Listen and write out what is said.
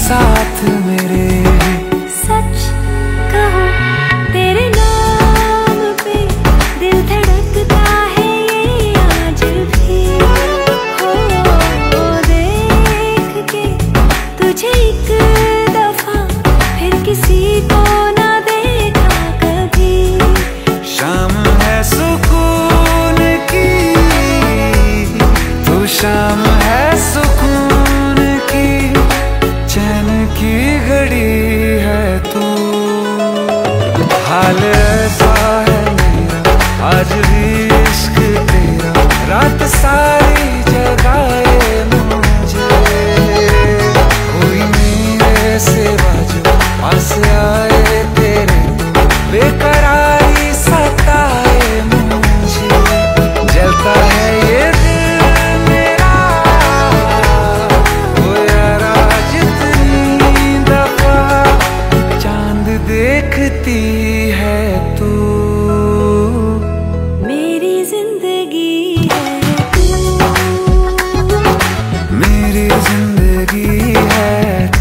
साथ मेरे। सच कहो तेरे नाम पे दिल धड़कता है ये आज भी। हो देख के तुझे एक दफा फिर किसी को ना देखा कभी। शाम है सुकून की, तू शाम है सुकून की, चैन की घड़ी है तू। हाल ऐसा है मेरा आज भी इश्क तेरा, रात सारी जगाए मुझे। कोई मेरे सिवा जो पास आए तेरे तो बेकरारी सताए मुझे। जलता है ये दिल मेरा, ओ यारा जितनी दफा चांद देखती है तू। मेरी जिंदगी है तू, मेरी जिंदगी है